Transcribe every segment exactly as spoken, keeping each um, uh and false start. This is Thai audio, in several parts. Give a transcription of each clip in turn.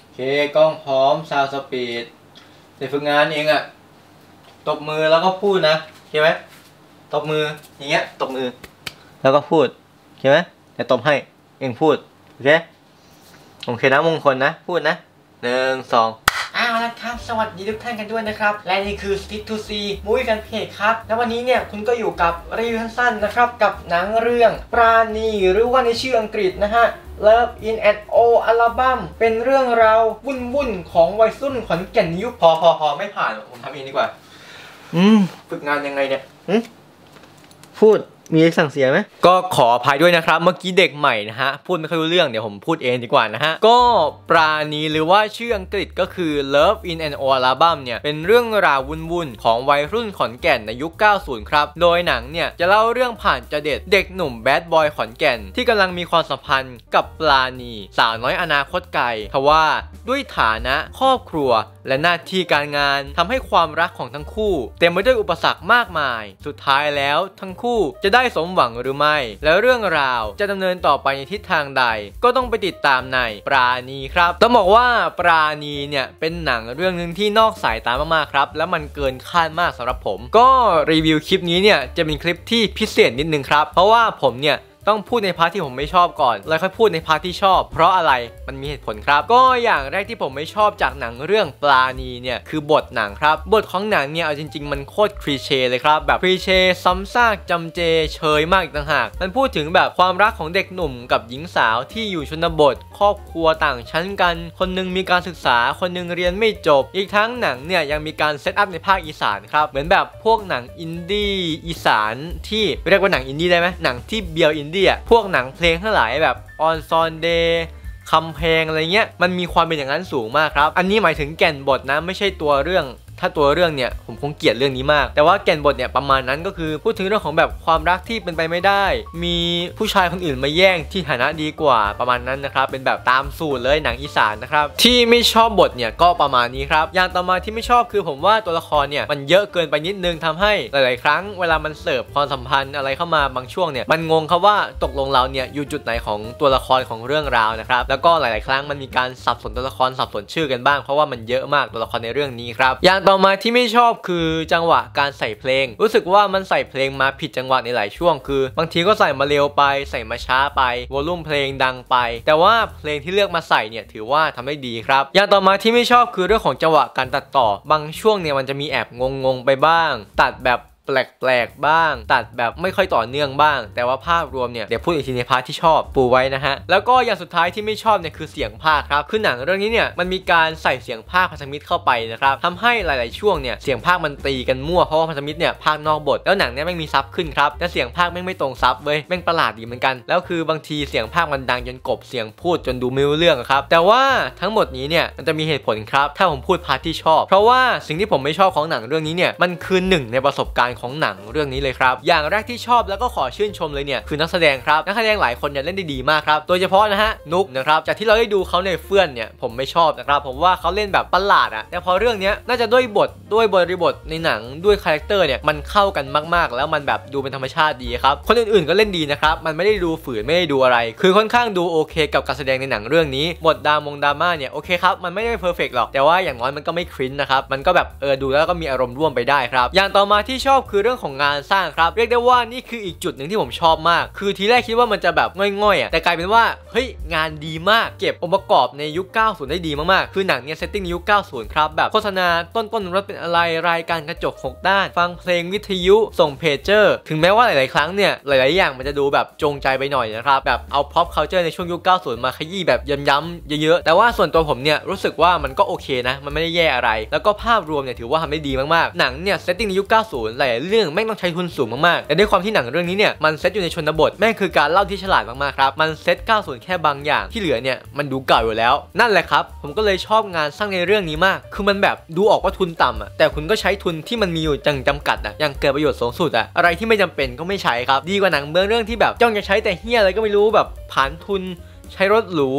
เคกล้องพร้อมซาวสปีดเด็กฝึกงานเองอะตบมือแล้วก็พูดนะเข้าไหมตบมืออย่างเงี้ยตบมือแล้วก็พูดเข้าไหมเดี๋ยวตบให้เองพูดโอเคโอเคนะมงคลนะพูดนะหนึ่งสองอ้าวแล้วครับสวัสดีทุกท่านกันด้วยนะครับและนี่คือ Stick to See Movie Fan Page ครับแล้ววันนี้เนี่ยคุณก็อยู่กับรีวิวสั้นๆนะครับกับหนังเรื่องปราณีหรือว่าในชื่ออังกฤษนะฮะ Love in an Old Album เป็นเรื่องราววุ่นๆของวัยรุ่นขอนแก่นยุคพอพอพอไม่ผ่านผมทำเองดีกว่าอืมฝึกงานยังไงเนี่ยพูดมีสั่งเสียไหมก็ขออภัยด้วยนะครับเมื่อกี้เด็กใหม่นะฮะพูดไม่ค่อยรู้เรื่องเดี๋ยวผมพูดเองดีกว่านะฮะก็ปราณีหรือว่าชื่ออังกฤษก็คือ Love in an Old Album เนี่ยเป็นเรื่องราววุ่นๆของวัยรุ่นขอนแก่นในยุค เก้าสิบ ครับโดยหนังเนี่ยจะเล่าเรื่องผ่านจเด็ดเด็กหนุ่มแบดบอยขอนแก่นที่กำลังมีความสัมพันธ์กับปราณีสาวน้อยอนาคตไกลทว่าด้วยฐานะครอบครัวและหน้าที่การงานทำให้ความรักของทั้งคู่เต็มไปด้วยอุปสรรคมากมายสุดท้ายแล้วทั้งคู่จะได้สมหวังหรือไม่แล้วเรื่องราวจะดำเนินต่อไปในทิศทางใดก็ต้องไปติดตามในปราณีครับต้องบอกว่าปราณีเนี่ยเป็นหนังเรื่องนึงที่นอกสายตามากๆครับแล้วมันเกินคาดมากสำหรับผมก็รีวิวคลิปนี้เนี่ยจะเป็นคลิปที่พิเศษนิดนึงครับเพราะว่าผมเนี่ยต้องพูดในพาร์ทที่ผมไม่ชอบก่อนแล้วค่อยพูดในพาร์ทที่ชอบเพราะอะไรมันมีเหตุผลครับก็อย่างแรกที่ผมไม่ชอบจากหนังเรื่องปราณีเนี่ยคือบทหนังครับบทของหนังเนี่ยเอาจริงๆมันโคตรคลีเช่เลยครับแบบคลีเช่ซ้ำซากจำเจเชยมากอีกต่างหากมันพูดถึงแบบความรักของเด็กหนุ่มกับหญิงสาวที่อยู่ชนบทครอบครัวต่างชั้นกันคนนึงมีการศึกษาคนนึงเรียนไม่จบอีกทั้งหนังเนี่ยยังมีการเซตอัพในภาคอีสานครับเหมือนแบบพวกหนังอินดี้อีสานที่เรียกว่าหนังอินดี้ได้ไหมหนังที่เบียวอินดี้อะพวกหนังเพลงทั้งหลายแบบออนซอนเดย์คำเพลงอะไรเงี้ยมันมีความเป็นอย่างนั้นสูงมากครับอันนี้หมายถึงแก่นบทนะไม่ใช่ตัวเรื่องถ้าตัวเรื่องเนี่ยผมคงเกลียดเรื่องนี้มากแต่ว่าแก่นบทเนี่ยประมาณนั้นก็คือพูดถึงเรื่องของแบบความรักที่เป็นไปไม่ได้มีผู้ชายคนอื่นมาแย่งที่ฐานะดีกว่าประมาณนั้นนะครับเป็นแบบตามสูตรเลยหนังอีสานนะครับที่ไม่ชอบบทเนี่ยก็ประมาณนี้ครับอย่างต่อมาที่ไม่ชอบคือผมว่าตัวละครเนี่ยมันเยอะเกินไปนิดนึงทำให้หลายๆครั้งเวลามันเสิร์ฟความสัมพันธ์อะไรเข้ามาบางช่วงเนี่ยมันงงครับว่าตกลงเราเนี่ยอยู่จุดไหนของตัวละครของเรื่องราวนะครับแล้วก็หลายๆครั้งมันมีการสับสนตัวละครสับสนชื่อกันบ้างเพราะว่ามันเยอะมากตัวละครในเรื่องนี้ครับอย่างต่อมาที่ไม่ชอบคือจังหวะการใส่เพลงรู้สึกว่ามันใส่เพลงมาผิดจังหวะในหลายช่วงคือบางทีก็ใส่มาเร็วไปใส่มาช้าไปวอลลุ่มเพลงดังไปแต่ว่าเพลงที่เลือกมาใส่เนี่ยถือว่าทำได้ดีครับอย่างต่อมาที่ไม่ชอบคือเรื่องของจังหวะการตัดต่อบางช่วงเนี่ยมันจะมีแอบงงๆไปบ้างตัดแบบแปลกๆบ้างตัดแบบไม่ค่อยต่อเนื่องบ้างแต่ว่าภาพรวมเนี่ยเดี๋ยวพูดอีกทีในพาร์ทที่ชอบปูไว้นะฮะแล้วก็อย่างสุดท้ายที่ไม่ชอบเนี่ยคือเสียงพากย์ครับคือหนังเรื่องนี้เนี่ยมันมีการใส่เสียงพากย์พันธมิตรเข้าไปนะครับทำให้หลายๆช่วงเนี่ยเสียงพากย์มันตีกันมั่วเพราะว่าพันธมิตรเนี่ยพากย์นอกบทแล้วหนังเนี่ยไม่มีซับขึ้นครับแต่เสียงพากย์ไม่ไม่ตรงซับเว้ยแม่งประหลาดดีเหมือนกันแล้วคือบางทีเสียงพากย์มันดังจนกบเสียงพูดจนดูไม่รู้เรื่องครับแต่ว่าทั้งหมดนี้เนี่ยมันจะมีเหตุผลครับถ้าผมพูดพาร์ทที่ชอบเพราะว่าสิ่งที่ผมไม่ชอบของหนังเรื่องนี้เนี่ยมันคือหนึ่งในประสบการณ์ของหนังเรื่องนี้เลยครับอย่างแรกที่ชอบแล้วก็ขอชื่นชมเลยเนี่ยคือนักแสดงครับนักแสดงหลายคนเนี่ยเล่นได้ดีมากครับโดยเฉพาะนะฮะนุ๊กนะครับจากที่เราได้ดูเขาในเฟื่อนเนี่ยผมไม่ชอบนะครับผมว่าเขาเล่นแบบประหลาดอะแต่พอเรื่องนี้น่าจะด้วยบทด้วยบริบทในหนังด้วยคาแรคเตอร์เนี่ยมันเข้ากันมากๆแล้วมันแบบดูเป็นธรรมชาติดีครับคนอื่นๆก็เล่นดีนะครับมันไม่ได้ดูฝืนไม่ได้ดูอะไรคือค่อนข้างดูโอเคกับการแสดงในหนังเรื่องนี้บทดามงดราม่าเนี่ยโอเคครับมันไม่ได้เพอร์เฟกต์หรอกแต่ว่าอย่างน้อยมันก็ไม่คริ้นนะครับมันก็แบบเออดูแล้วก็มีอารมณ์ร่วมไปได้ครับอย่างต่อมาที่ชอบคือเรื่องของงานสร้างครับเรียกได้ว่านี่คืออีกจุดหนึ่งที่ผมชอบมากคือทีแรกคิดว่ามันจะแบบง่อยๆอ่ะแต่กลายเป็นว่าเฮ้ยงานดีมากเก็บองค์ประกอบในยุค เก้าสิบ ได้ดีมากๆคือหนังเนี่ยเซตติ้งในยุค เก้าสิบ ครับแบบโฆษณาต้นๆรถเป็นอะไรรายการกระจกหกด้านฟังเพลงวิทยุส่งเพจเจอร์ถึงแม้ว่าหลายๆครั้งเนี่ยหลายๆอย่างมันจะดูแบบจงใจไปหน่อยนะครับแบบเอา pop culture ในช่วงยุค เก้าสิบ มาขยี้แบบย้ำๆเยอะๆแต่ว่าส่วนตัวผมเนี่ยรู้สึกว่ามันก็โอเคนะมันไม่ได้แย่อะไรแล้วก็ภาพรวมเนี่ยถือว่าทำได้ดีมากๆหนังเนี่ยเซตติ้งในยุค เก้าสิบ หลายๆเรื่องแม่งต้องใช้ทุนสูงมากๆแต่ด้วยความที่หนังเรื่องนี้เนี่ยมันเซตอยู่ในชนบทแม่งคือการเล่าที่ฉลาดมากๆครับมันเซตเก้าสิบแค่บางอย่างที่เหลือเนี่ยมันดูเก่าอยู่แล้วนั่นแหละครับผมก็เลยชอบงานสร้างในเรื่องนี้มากคือมันแบบดูออกว่าทุนต่ำอ่ะแต่คุณก็ใช้ทุนที่มันมีอยู่จังจำกัดอ่ะอย่างเกิดประโยชน์สูงสุดอ่ะอะไรที่ไม่จำเป็นก็ไม่ใช้ครับดีกว่าหนังเบื้องเรื่องที่แบบจ้องจะใช้แต่เฮี้ยอะไรก็ไม่รู้แบบผ่านทุนใช้รถหรู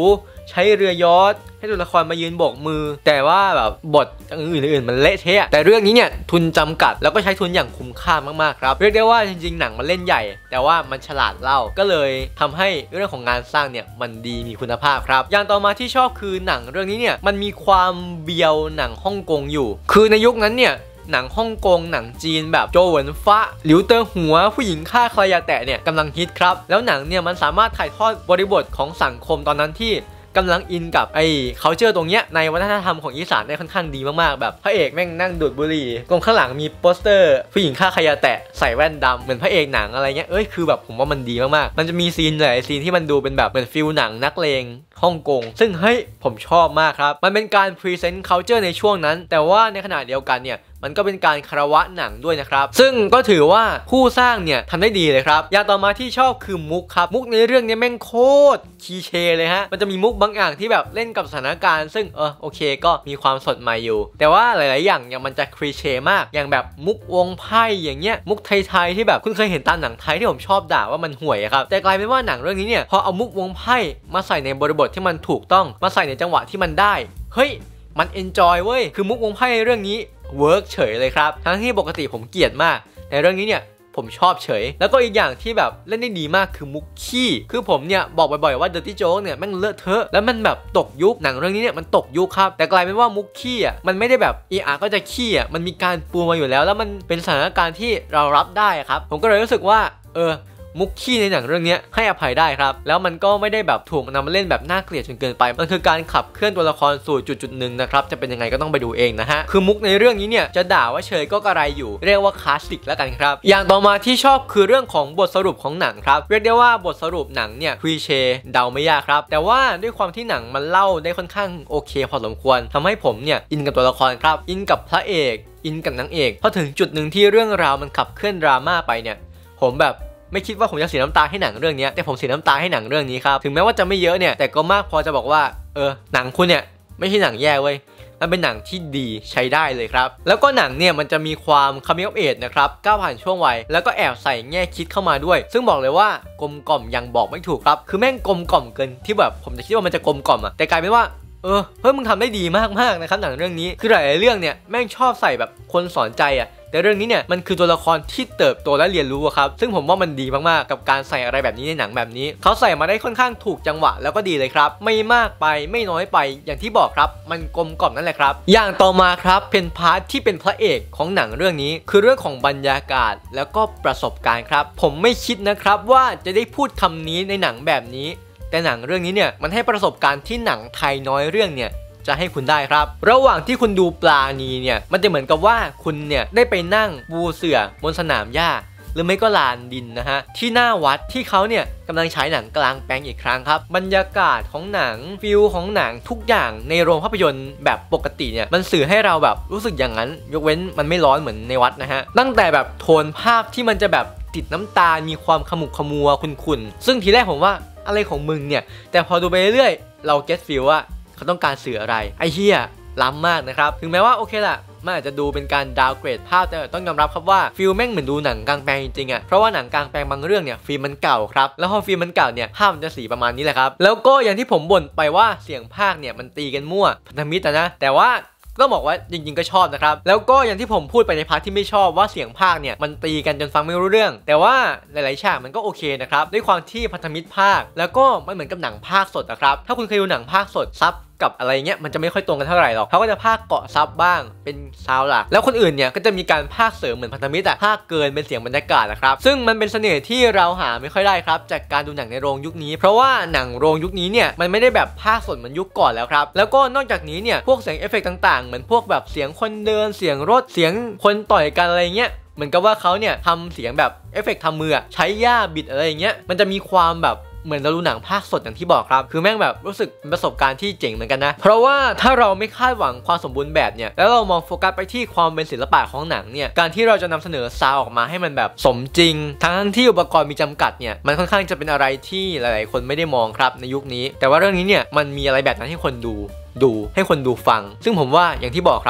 ใช้เรือยอชต์ให้ตัวละครมายืนโบกมือแต่ว่าแบบบทอื่นๆมันเละเทะแต่เรื่องนี้เนี่ยทุนจำกัดแล้วก็ใช้ทุนอย่างคุ้มค่ามากๆครับเรียกได้ว่าจริงๆหนังมันเล่นใหญ่แต่ว่ามันฉลาดเล่าก็เลยทำให้เรื่องของงานสร้างเนี่ยมันดีมีคุณภาพครับอย่างต่อมาที่ชอบคือหนังเรื่องนี้เนี่ยมันมีความเบียวหนังฮ่องกงอยู่คือในยุคนั้นเนี่ยหนังฮ่องกงหนังจีนแบบโจเหวินฟ้าหลิวเตอหัวผู้หญิงฆ่าใครยาแตะเนี่ยกำลังฮิตครับแล้วหนังเนี่ยมันสามารถถ่ายทอดบริบทของสังคมตอนนั้นที่กำลังอินกับไอ้ culture ตรงเนี้ยในวัฒนธรรมของอีสานได้ค่อนข้างดีมากๆแบบพระเอกแม่งนั่งดูดบุหรี่ตรงข้างหลังมีโปสเตอร์ผู้หญิงฆ่าใครยาแตะใส่แว่นดำเหมือนพระเอกหนังอะไรเงี้ยเอ้ยคือแบบผมว่ามันดีมากๆมันจะมีซีนหลายซีนที่มันดูเป็นแบบเหมือนฟิลหนังนักเลงฮ่องกงซึ่งเฮ้ยผมชอบมากครับมันเป็นการพรีเซนต์ culture ในช่วงนั้นแต่ว่าในขณะเดียวกันเนี่ยมันก็เป็นการคารวะหนังด้วยนะครับซึ่งก็ถือว่าผู้สร้างเนี่ยทำได้ดีเลยครับอย่างต่อมาที่ชอบคือมุกครับมุกในเรื่องนี้แม่งโคตรคีเช่เลยฮะมันจะมีมุกบางอย่างที่แบบเล่นกับสถานการณ์ซึ่งเออโอเคก็มีความสดใหม่อยู่แต่ว่าหลายๆอย่างเนี่ยมันจะคลีเช่มากอย่างแบบมุกวงไพ่อย่างเงี้ยมุกไทยๆที่แบบคุณเคยเห็นตามหนังไทยที่ผมชอบด่าว่ามันห่วยครับแต่กลายเป็นว่าหนังเรื่องนี้เนี่ยพอเอามุกวงไพ่มาใส่ในบริบทที่มันถูกต้องมาใส่ในจังหวะที่มันได้เฮ้ยมันเอนจอยเว้ยคือมุกวงไพ่ในเรื่องนี้เวิร์กเฉยเลยครับทั้งที่ปกติผมเกลียดมากในเรื่องนี้เนี่ยผมชอบเฉยแล้วก็อีกอย่างที่แบบเล่นได้ดีมากคือมุกขี้คือผมเนี่ยบอกบ่อยๆว่า Dirty Joke เนี่ยแม่งเลอะเทอะแล้วมันแบบตกยุคหนังเรื่องนี้เนี่ยมันตกยุคครับแต่กลายเป็นว่ามุกขี้อ่ะมันไม่ได้แบบอีอาร์ก็จะขี้อ่ะมันมีการปูมาอยู่แล้วแล้วมันเป็นสถานการณ์ที่เรารับได้ครับผมก็เลยรู้สึกว่าเออมุกขี้ในหนังเรื่องนี้ให้อภัยได้ครับแล้วมันก็ไม่ได้แบบถูกนำมาเล่นแบบน่าเกลียดจนเกินไปมันคือการขับเคลื่อนตัวละครสู่จุดจุดหนึ่งนะครับจะเป็นยังไงก็ต้องไปดูเองนะฮะคือมุกในเรื่องนี้เนี่ยจะด่าว่าเชยก็กระไรอยู่เรียกว่าคลาสสิกแล้วกันครับอย่างต่อมาที่ชอบคือเรื่องของบทสรุปของหนังครับเรียกได้ว่าบทสรุปหนังเนี่ยคลีเช่เดาไม่ยากครับแต่ว่าด้วยความที่หนังมันเล่าได้ค่อนข้างโอเคพอสมควรทำให้ผมเนี่ยอินกับตัวละครครับอินกับพระเอกอินกับนางเอกพอถึงจุดหนึ่งที่เรื่องราวมันขับเคลื่อนดราม่าไปเนี่ยผมแบบไม่คิดว่าผมจะเสียน้ำตาให้หนังเรื่องนี้แต่ผมเสียน้ำตาให้หนังเรื่องนี้ครับถึงแม้ว่าจะไม่เยอะเนี่ยแต่ก็มากพอจะบอกว่าเออหนังคุณเนี่ยไม่ใช่หนังแย่เว้ยมันเป็นหนังที่ดีใช้ได้เลยครับแล้วก็หนังเนี่ยมันจะมีความคัมมิ่งออฟเอจนะครับก้าวผ่านช่วงวัยแล้วก็แอบใส่แง่คิดเข้ามาด้วยซึ่งบอกเลยว่ากลมกล่อมยังบอกไม่ถูกครับคือแม่งกลมกล่อมเกินที่แบบผมจะคิดว่ามันจะกลมกล่อมอะแต่กลายเป็นว่าเออเฮ้ยมึงทำได้ดีมากๆนะครับหนังเรื่องนี้คือหลายๆเรื่องเนี่ยแม่งชอบใส่แบบคนสอนใจอะแต่เรื่องนี้เนี่ยมันคือตัวละครที่เติบโตและเรียนรู้ครับซึ่งผมว่ามันดีมากๆกับการใส่อะไรแบบนี้ในหนังแบบนี้เขาใส่มาได้ค่อนข้างถูกจังหวะแล้วก็ดีเลยครับไม่มากไปไม่น้อยไปอย่างที่บอกครับมันกลมกล่อมนั่นแหละครับอย่างต่อมาครับเป็นพาร์ทที่เป็นพระเอกของหนังเรื่องนี้คือเรื่องของบรรยากาศแล้วก็ประสบการณ์ครับผมไม่คิดนะครับว่าจะได้พูดคำนี้ในหนังแบบนี้แต่หนังเรื่องนี้เนี่ยมันให้ประสบการณ์ที่หนังไทยน้อยเรื่องเนี่ยจะให้คุณได้ครับระหว่างที่คุณดูปลาณีเนี่ยมันจะเหมือนกับว่าคุณเนี่ยได้ไปนั่งปูเสื่อบนสนามหญ้าหรือไม่ก็ลานดินนะฮะที่หน้าวัดที่เขาเนี่ยกำลังฉายหนังกลางแปลงอีกครั้งครับบรรยากาศของหนังฟิลของหนังทุกอย่างในโรงภาพยนตร์แบบปกติเนี่ยมันสื่อให้เราแบบรู้สึกอย่างนั้นยกเว้นมันไม่ร้อนเหมือนในวัดนะฮะตั้งแต่แบบโทนภาพที่มันจะแบบติดน้ำตามีความขมุกขมัวขุ่นๆซึ่งทีแรกผมว่าอะไรของมึงเนี่ยแต่พอดูไปเรื่อยๆเราเก็ตฟีลว่าเขาต้องการสื่ออะไรไอ้เหี้ยล้ำมากนะครับถึงแม้ว่าโอเคละมันอาจจะดูเป็นการดาวเกรดภาพแต่ต้องยอมรับครับว่าฟิลแม่งเหมือนดูหนังกลางแปลงจริงๆอ่ะเพราะว่าหนังกลางแปลงบางเรื่องเนี่ยฟิล์มมันเก่าครับแล้วพอฟิล์มมันเก่าเนี่ยภาพมันจะสีประมาณนี้แหละครับแล้วก็อย่างที่ผมบ่นไปว่าเสียงภาคเนี่ยมันตีกันมั่วพันธมิตรนะแต่ว่าก็บอกว่าจริงๆก็ชอบนะครับแล้วก็อย่างที่ผมพูดไปในพาร์ทที่ไม่ชอบว่าเสียงภาคเนี่ยมันตีกันจนฟังไม่รู้เรื่องแต่ว่าหลายๆฉากมันก็โอเคนะครับด้วยความที่พันธมิตรภาคแล้วก็มันเหมือนกับหนังภาคสดนะครับถ้าคุณเคยดูหนังภาคสดซับกับอะไรเงี้ยมันจะไม่ค่อยตรงกันเท่าไหร่หรอกเขาก็จะภาคเกาะซับบ้างเป็นซาวด์หลักแล้วคนอื่นเนี่ยก็จะมีการภาคเสริมเหมือนพันธมิตรอะภาคเกินเป็นเสียงบรรยากาศนะครับซึ่งมันเป็นเสน่ห์ที่เราหาไม่ค่อยได้ครับจากการดูหนังในโรงยุคนี้เพราะว่าหนังโรงยุคนี้เนี่ยมันไม่ได้แบบภาคสดเหมือนยุคก่อนแล้วครับแล้วก็นอกจากนี้เนี่ยพวกเสียงเอฟเฟกต์ต่างๆเหมือนพวกแบบเสียงคนเดินเสียงรถเสียงคนต่อยกันอะไรเงี้ยเหมือนกับว่าเขาเนี่ยทำเสียงแบบเอฟเฟกต์ทำมือใช้หญ้าบิดอะไรอย่างเงี้ยมันจะมีความแบบเหมือนเราดูหนังภาคสดอย่างที่บอกครับคือแม่งแบบรู้สึกเป็นประสบการณ์ที่เจ๋งเหมือนกันนะเพราะว่าถ้าเราไม่คาดหวังความสมบูรณ์แบบเนี่ยแล้วเรามองโฟกัสไปที่ความเป็นศิลปะของหนังเนี่ยการที่เราจะนำเสนอซาวออกมาให้มันแบบสมจริงทั้งที่อุปกรณ์มีจำกัดเนี่ยมันค่อนข้างจะเป็นอะไรที่หลายๆคนไม่ได้มองครับในยุคนี้แต่ว่าเรื่องนี้เนี่ยมันมีอะไรแบบนั้นให้คนดูดูให้คนดูฟังซึ่งผมว่าอย่างที่บอกครับ ม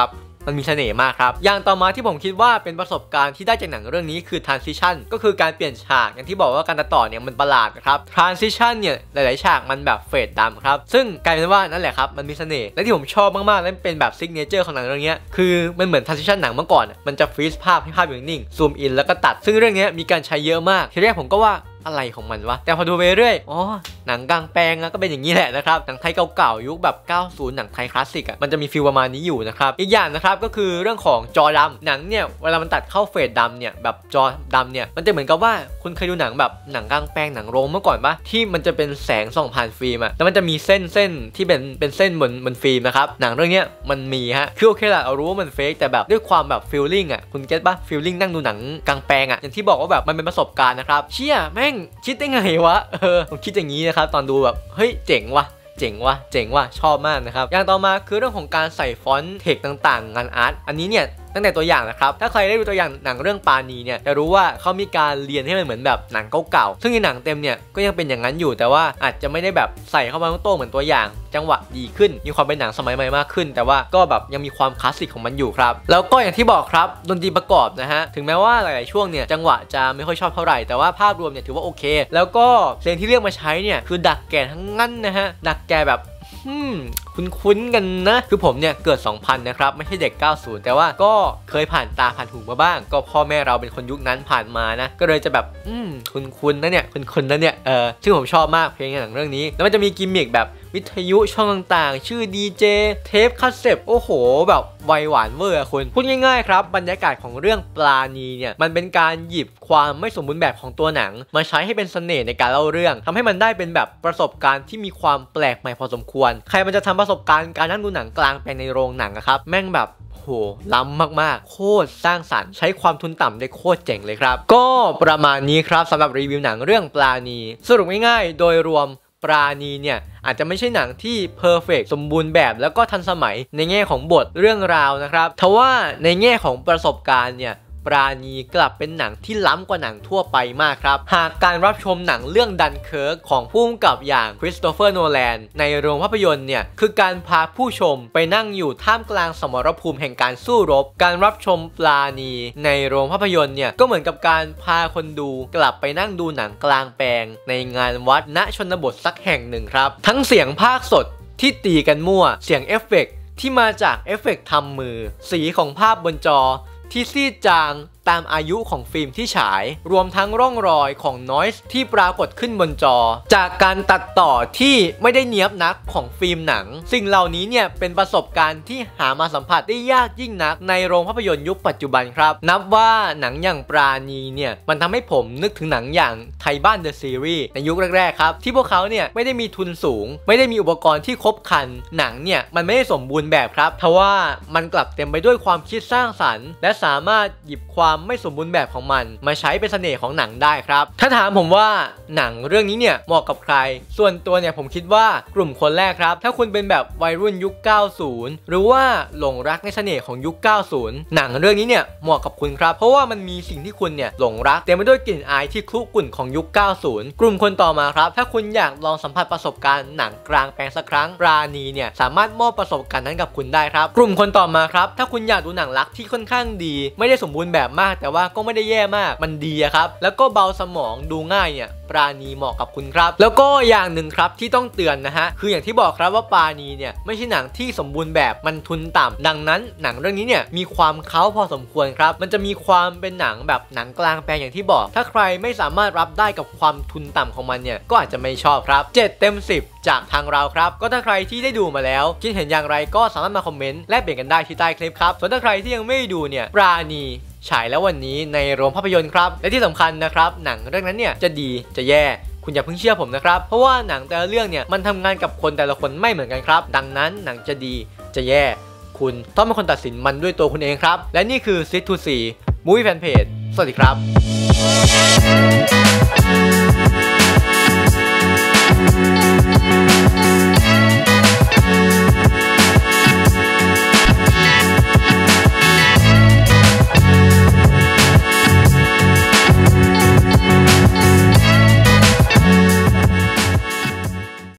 มันมีเสน่ห์มากครับอย่างต่อมาที่ผมคิดว่าเป็นประสบการณ์ที่ได้จากหนังเรื่องนี้คือ transition ก็คือการเปลี่ยนฉากอย่างที่บอกว่าการตัดต่อเนี่ยมันประหลาดนะครับ transition เนี่ยหลายๆฉากมันแบบเฟดดำครับซึ่งกลายเป็นว่านั่นแหละครับมันมีเสน่ห์และที่ผมชอบมากๆและเป็นแบบซิกเนเจอร์ของหนังเรื่องนี้คือมันเหมือน transition หนังเมื่อก่อนมันจะฟรีซภาพให้ภาพอยู่นิ่งซูมอินแล้วก็ตัดซึ่งเรื่องนี้มีการใช้เยอะมากทีแรกผมก็ว่าอะไรของมันวะแต่พอดูไปเรื่อยอ๋อหนังกลางแปลงก็เป็นอย่างนี้แหละนะครับหนังไทยเก่าๆยุคแบบเก้าสิบหนังไทยคลาสสิกอ่ะมันจะมีฟีลประมาณนี้อยู่นะครับอีกอย่างนะครับก็คือเรื่องของจอดำหนังเนี่ยเวลามันตัดเข้าเฟดดำเนี่ยแบบจอดำเนี่ยมันจะเหมือนกับว่าคุณเคยดูหนังแบบหนังกลางแปลงหนังโรงเมื่อก่อนปะที่มันจะเป็นแสงส่องผ่านฟิล์มอ่ะแล้วมันจะมีเส้นเส้นที่เป็นเป็นเส้นบนบนฟิล์มนะครับหนังเรื่องนี้มันมีฮะคือโอเคแหละเรารู้ว่ามันเฟกแต่แบบด้วยความแบบฟีลลิ่งอ่ะคุณเก็ตปะฟีลลิ่งนั่งดูหนังกลางแปลงอ่ะอย่างที่บอกว่าแบบมันเป็นประสบการณ์นะครับเชี่ยแม่งคิดได้ไงวะเออผมคิดอย่างนี้นะครับตอนดูแบบเฮ้ยเจ๋งวะเจ๋งวะเจ๋งวะชอบมากนะครับอย่างต่อมาคือเรื่องของการใส่ฟอนต์เทคต่างๆงานอาร์ตอันนี้เนี่ยตั้งแต่ตัวอย่างนะครับถ้าใครได้ดูตัวอย่างหนังเรื่องปาณีเนี่ยจะรู้ว่าเขามีการเรียนให้มันเหมือนแบบหนังเก่าๆซึ่งในหนังเต็มเนี่ยก็ยังเป็นอย่างนั้นอยู่แต่ว่าอาจจะไม่ได้แบบใส่เข้ามาโต้เหมือนตัวอย่างจังหวะดีขึ้นมีความเป็นหนังสมัยใหม่มากขึ้นแต่ว่าก็แบบยังมีความคลาสสิกของมันอยู่ครับแล้วก็อย่างที่บอกครับดนตรีประกอบนะฮะถึงแม้ว่าหลายๆช่วงเนี่ยจังหวะจะไม่ค่อยชอบเท่าไหร่แต่ว่าภาพรวมเนี่ยถือว่าโอเคแล้วก็เพลงที่เลือกมาใช้เนี่ยคือดักแก่ทั้งนั้นนะฮะดักแก่แบบอืมคุ้นๆกันนะคือผมเนี่ยเกิดสองพันนะครับไม่ใช่เด็กเก้าสิบแต่ว่าก็เคยผ่านตาผ่านหูมาบ้างก็พ่อแม่เราเป็นคนยุคนั้นผ่านมานะก็เลยจะแบบอืมคุ้นๆนะเนี่ยคุ้นๆนะเนี่ยเออซึ่งผมชอบมากเพลงในหนังเรื่องนี้แล้วมันจะมีกิมมิคแบบวิทยุช่องต่างๆชื่อดีเจเทปคาสเซ็ตโอ้โหแบบไวหวานเวอร์คุณพูดง่ายๆครับบรรยากาศของเรื่องปลาณีเนี่ยมันเป็นการหยิบความไม่สมบูรณ์แบบของตัวหนังมาใช้ให้เป็นเสน่ห์ในการเล่าเรื่องทำให้มันได้เป็นแบบประสบการณ์ที่มีความแปลกใหม่พอสมควรใครมันจะทำประสบการณ์การนั่งดูหนังกลางแปลงในโรงหนังครับแม่งแบบโหล้ำมากๆโคตรสร้างสรรค์ใช้ความทุนต่ำได้โคตรเจ๋งเลยครับก็ประมาณนี้ครับสำหรับรีวิวหนังเรื่องปลาณีสรุปง่ายๆโดยรวมปราณีเนี่ยอาจจะไม่ใช่หนังที่เพอร์เฟกต์สมบูรณ์แบบแล้วก็ทันสมัยในแง่ของบทเรื่องราวนะครับทว่าในแง่ของประสบการณ์เนี่ยปราณีกลับเป็นหนังที่ล้ำกว่าหนังทั่วไปมากครับหากการรับชมหนังเรื่องดันเคิร์กของผู้กำกับอย่างคริสโตเฟอร์โนแลนในโรงภาพยนตร์เนี่ยคือการพาผู้ชมไปนั่งอยู่ท่ามกลางสมรภูมิแห่งการสู้รบการรับชมปราณีในโรงภาพยนตร์เนี่ยก็เหมือนกับการพาคนดูกลับไปนั่งดูหนังกลางแปลงในงานวัดณชนบทสักแห่งหนึ่งครับทั้งเสียงภาคสดที่ตีกันมั่วเสียงเอฟเฟกต์ที่มาจากเอฟเฟกต์ทำมือสีของภาพบนจอที่ซีดจางตามอายุของฟิล์มที่ฉายรวมทั้งร่องรอยของนอยส์ที่ปรากฏขึ้นบนจอจากการตัดต่อที่ไม่ได้เนียบนักของฟิล์มหนังสิ่งเหล่านี้เนี่ยเป็นประสบการณ์ที่หามาสัมผัสได้ยากยิ่งนักในโรงภาพยนตร์ยุคปัจจุบันครับนับว่าหนังอย่างปราณีเนี่ยมันทำให้ผมนึกถึงหนังอย่างไทยบ้านเดอะซีรีส์ในยุคแรกๆครับที่พวกเขาเนี่ยไม่ได้มีทุนสูงไม่ได้มีอุปกรณ์ที่ครบครันหนังเนี่ยมันไม่ได้สมบูรณ์แบบครับทว่ามันกลับเต็มไปด้วยความคิดสร้างสรรค์และสามารถหยิบความไม่สมบูรณ์แบบของมันมาใช้เป็นเสน่ห์ของหนังได้ครับถ้าถามผมว่าหนังเรื่องนี้เนี่ยเหมาะกับใครส่วนตัวเนี่ยผมคิดว่ากลุ่มคนแรกครับถ้าคุณเป็นแบบวัยรุ่นยุคเก้าสิบหรือว่าหลงรักในเสน่ห์ของยุคเก้าสิบหนังเรื่องนี้เนี่ยเหมาะกับคุณครับเพราะว่ามันมีสิ่งที่คุณเนี่ยหลงรักเต็มไปด้วยกลิ่นอายที่คลุกลุ่นของยุคเก้าสิบกลุ่มคนต่อมาครับถ้าคุณอยากลองสัมผัสประสบการณ์หนังกลางแปลงสักครั้งปราณีเนี่ยสามารถมอบประสบการณ์นั้นกับคุณได้ครับกลุ่มคนต่อมาครับถ้าคุณอยากดูหนังรักที่ค่อนข้างดีไม่ได้สมบูรณ์แบบมากแต่ว่าก็ไม่ได้แย่มากมันดีครับแล้วก็เบาสมองดูง่ายเนี่ยปราณีเหมาะกับคุณครับแล้วก็อย่างหนึ่งครับที่ต้องเตือนนะฮะคืออย่างที่บอกครับว่าปราณีเนี่ยไม่ใช่หนังที่สมบูรณ์แบบมันทุนต่ำดังนั้นหนังเรื่องนี้เนี่ยมีความเค้าพอสมควรครับมันจะมีความเป็นหนังแบบหนังกลางแปลงอย่างที่บอกถ้าใครไม่สามารถรับได้กับความทุนต่ำของมันเนี่ยก็อาจจะไม่ชอบครับเจ็ดเต็มสิบจากทางเราครับก็ถ้าใครที่ได้ดูมาแล้วคิดเห็นอย่างไรก็สามารถมาคอมเมนต์แลกเปลี่ยนกันได้ที่ใต้คลิปครับส่วนถ้าใครที่ยังไม่ดูเนี่ยปราณีฉายแล้ววันนี้ในโรงภาพยนตร์ครับและที่สำคัญนะครับหนังเรื่องนั้นเนี่ยจะดีจะแย่คุณอย่าเพิ่งเชื่อผมนะครับเพราะว่าหนังแต่ละเรื่องเนี่ยมันทำงานกับคนแต่ละคนไม่เหมือนกันครับดังนั้นหนังจะดีจะแย่คุณต้องเป็นคนตัดสินมันด้วยตัวคุณเองครับและนี่คือ ซิท ทู ซี Movie Fan Page สวัสดีครับ